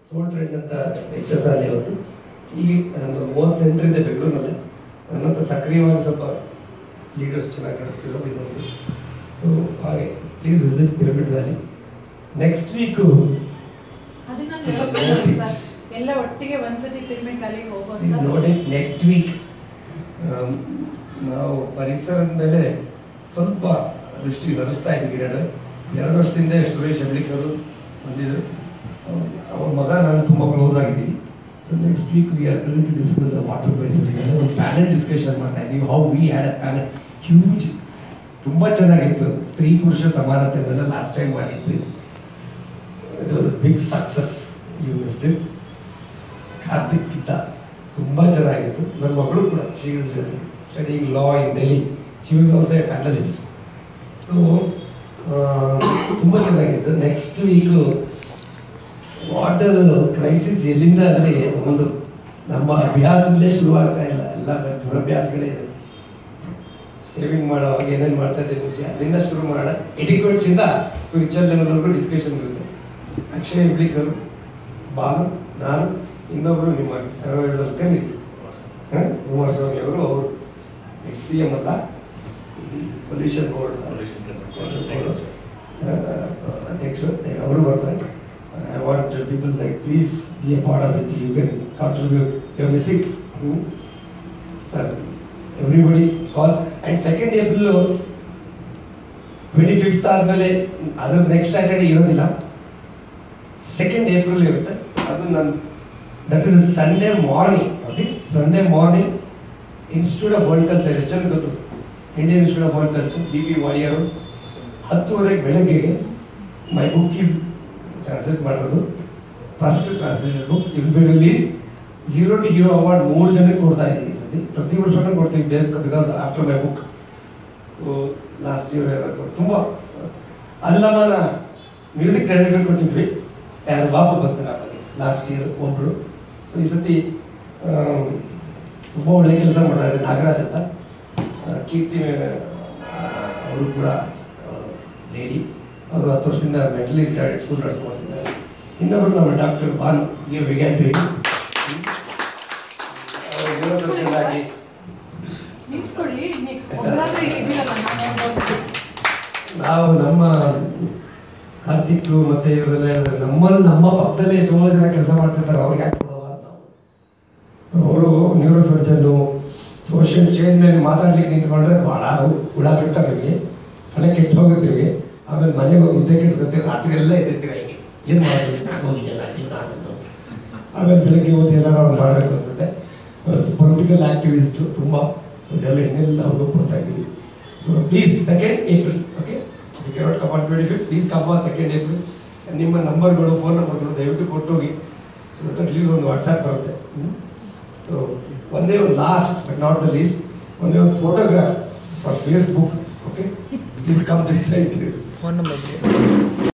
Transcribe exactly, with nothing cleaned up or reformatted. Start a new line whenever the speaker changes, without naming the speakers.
ಸೋಲ್ trend ಅಂತ H S ಅಲ್ಲಿ ಅವರು ಈ ಮೂವತ್ತು ಸೆಂಟರ್ ಇದೆ ಬೆಂಗಳೂರಿನಲ್ಲಿ. ನನ್ನಂತ ಸಕ್ರಿಯವಾಗಿ ಸ್ವಲ್ಪ ಲೀಡರ್ಸ್ ಚೆನ್ನಾಗಿ ನಡೆಸ್ತಿರೋದು ಇದೊಂದು. ಸೊ ಹಾಗೆ please visit Pyramid Valley. Next week
ಎಲ್ಲ ಒಟ್ಟಿಗೆ ಒಂದ್ಸತಿ ಪಿರಮಿಡ್ ವ್ಯಾಲಿಗೆ ಹೋಗೋದು.
ನೋಡಿ ನೆಕ್ಸ್ಟ್ ವೀಕ್ ನಾವು ಪರಿಸರದ ಮೇಲೆ ಸ್ವಲ್ಪ ದೃಷ್ಟಿ ಹರಿಸ್ತಾ ಇದ್ದೀವಿ. ಎರಡು ಎರಡು ವರ್ಷದಿಂದ ಸುರೇಶ್ ಹೆಬ್ಳಿಕರು ಬಂದಿದ್ರು. ಅವ್ರ ಮಗ ನಾನು ತುಂಬ ಕ್ಲೋಸ್ ಆಗಿದ್ದೀವಿ. So next week we are going to discuss the water crisis ಮೇಲೆ ಒಂದು ಪ್ಯಾನೆಲ್ ಡಿಸ್ಕಷನ್ ಮಾಡ್ತಾ ಇದ್ದೀವಿ. How we had a panel, huge, ತುಂಬ ಚೆನ್ನಾಗಿತ್ತು. ಸ್ತ್ರೀ ಪುರುಷ ಸಮಾನತೆ ಮೇಲೆ ಲಾಸ್ಟ್ ಟೈಮ್ ಮಾಡಿದ್ವಿ. It was a big success. You missed it. Karthik ಕಿತ್ತ ತುಂಬ ಚೆನ್ನಾಗಿತ್ತು. ನನ್ನ ಮಗಳು ಕೂಡ she is studying law in Delhi. She was also a panelist. So ತುಂಬ ಚೆನ್ನಾಗಿತ್ತು. ನೆಕ್ಸ್ಟ್ ವೀಕು ವಾಟರ್ ಕ್ರೈಸಿಸ್ ಎಲ್ಲಿಂದ ಅಂದರೆ ಒಂದು ನಮ್ಮ ಅಭ್ಯಾಸದಲ್ಲೇ ಶುರುವಾಗ್ತಾ ಇಲ್ಲ, ಎಲ್ಲ ದುರಭ್ಯಾಸಗಳೇ ಇದೆ. ಶೇವಿಂಗ್ ಮಾಡೋವಾಗ ಏನೇನು ಮಾಡ್ತಾ ಇದ್ದೀವಿ ಮುಂಚೆ ಅಲ್ಲಿಂದ ಶುರು ಮಾಡೋಣ. ಎಟಿಕ್ವೇಟ್ಸಿಂದ ಸ್ಪಿರಿಚುವಲ್ ಲೆವೆಲ್ವರೆಗೂ ಡಿಸ್ಕಷನ್ ಇರುತ್ತೆ. ಅಕ್ಷಯ್ ಹೆಬ್ಳಿಕರು, ಬಾನು, ನಾನು, ಇನ್ನೊಬ್ಬರು ನಿಮ್ಮ ಯಾರೋ ಹೇಳಿದಲ್ಲಿ ಹಾಂ ಕುಮಾರಸ್ವಾಮಿ ಅವರು, ಅವರು ಎಕ್ಸ್ ಸಿ ಎಮ್ ಅಲ್ಲ, ಪೊಲ್ಯೂಷನ್ ಬೋರ್ಡ್ ಅಧ್ಯಕ್ಷರು, ಅವರು ಬರ್ತಾರೆ. I want people like please be a part of it. You can contribute. You're missing. Hmm? Sir, everybody call. And second April, twenty-fifth ಆದಮೇಲೆ ಅದರ ನೆಕ್ಸ್ಟ್ ಸ್ಯಾಟರ್ಡೇ ಇರೋದಿಲ್ಲ. ಸೆಕೆಂಡ್ ಏಪ್ರಿಲ್ ಇರುತ್ತೆ. ಅದು ನನ್ನ that is Sunday morning. Okay, Sunday morning Institute of World Culture. ಎಷ್ಟು ಜನ ಗೊತ್ತು? Indian Institute of World Culture, D P ವಾಡಿಯರು. ಹತ್ತುವರೆಗೆ ಬೆಳಗ್ಗೆಗೆ ಮೈ ಬುಕ್ ಈಸ್ ಟ್ರಾನ್ಸ್ಲೇಟ್ ಮಾಡೋದು. First translated book will be release. Zero to hero award ಮೂರು ಜನಕ್ಕೆ ಕೊಡ್ತಾ ಇದ್ದೀವಿ ಈ ಸತಿ. ಪ್ರತಿ ವರ್ಷನೂ ಕೊಡ್ತೀವಿ because after my book. Last year ಯಾರು ತುಂಬ ಅಲ್ಲಮನ ಮ್ಯೂಸಿಕ್ ಡೈರೆಕ್ಟರ್ ಕೊಟ್ಟಿದ್ವಿ. ಯಾರು ಬಾಬು ಬರ್ತಾರೆ ಲಾಸ್ಟ್ ಇಯರ್ ಒಬ್ಬರು. ಸೊ ಈ ಸತಿ ತುಂಬ ಒಳ್ಳೆ ಕೆಲಸ ಮಾಡ್ತಾ ಇದ್ದಾರೆ. ನಾಗರಾಜ್ ಅಂತ, ಕೀರ್ತಿ ಅವರು ಕೂಡ ಲೇಡಿ. ಅವರು ಹತ್ತು ವರ್ಷದಿಂದ ಮೆಂಟಲಿ ರಿಟೈರ್ಡ್ ಸ್ಕೂಲ್ ನಡೆಸ್ಕೊಳ್ತಿದ್ದಾರೆ. ಇನ್ನೊಬ್ಬರು ನಮ್ಮ ಡಾಕ್ಟರ್ ಬಾನ್ ಗೆ ವಿಗ್ಯಾನ್ ಬಿ ಆಗಿ ನಾವು ನಮ್ಮ ಕಾರ್ತಿಕ್ ಮತ್ತೆ ಇವರೆಲ್ಲ ನಮ್ಮಲ್ಲಿ ನಮ್ಮ ಪಕ್ಕದಲ್ಲೇ ತುಂಬ ಜನ ಕೆಲಸ ಮಾಡ್ತಿರ್ತಾರೆ. ಅವ್ರಿಗೆ ಯಾಕೆ ಕೊಡೋಲ್ಲ ನಾವು? ಅವರು ನ್ಯೂರೋ ಸರ್ಜನ್ನು, ಸೋಷಿಯಲ್ ಚೇಂಜ್ ಮೇಲೆ ಮಾತಾಡ್ಲಿಕ್ಕೆ ನಿಂತ್ಕೊಂಡ್ರೆ ಭಾಳ ಹುಳ ಬಿಡ್ತಾರೆ. ನಿಮಗೆ ತಲೆ ಕೆಟ್ಟು ಹೋಗುತ್ತೆ ನಿಮಗೆ. ಆಮೇಲೆ ಮನೆಗೆ ಹೋಗಿ ಮುದ್ದೆ ಕೆಡ್ಸ್ಕೊತೀವಿ, ರಾತ್ರಿ ಎಲ್ಲ ಎದ್ದಿರ್ತೀರ. ಹೀಗೆ ಏನು ಮಾಡೋದು, ಹೋಗಿದ್ದೆಲ್ಲ ಜೀವನ ಆಗುತ್ತೆ. ಆಮೇಲೆ ಬೆಳಗ್ಗೆ ಓದಿ ಏನಾರು ಅವ್ರು ಮಾಡಬೇಕು ಅನ್ಸುತ್ತೆ. ಪೊಲಿಟಿಕಲ್ ಆ್ಯಕ್ಟಿವಿಸ್ಟು ತುಂಬ. ಸೊ ಇದೆಲ್ಲ ಇನ್ನೆಲ್ಲ ಅವ್ರಿಗೆ ಕೊಡ್ತಾ ಇದ್ದೀವಿ. So please second April okay, you cannot come on twenty fifth, please come on second April. ನಿಮ್ಮ ನಂಬರ್ಗಳು, ಫೋನ್ ನಂಬರ್ಗಳು ದಯವಿಟ್ಟು ಕೊಟ್ಟೋಗಿ. ಸೊ ಅಟ್ಲೀಸ್ಟ್ ಒಂದು ವಾಟ್ಸ್ಆ್ಯಪ್ ಬರುತ್ತೆ. ಸೊ ಒಂದೇ ಒಂದು last but not the least, ಒಂದೇ ಒಂದು photograph for Facebook. Okay, please come this side. Phone number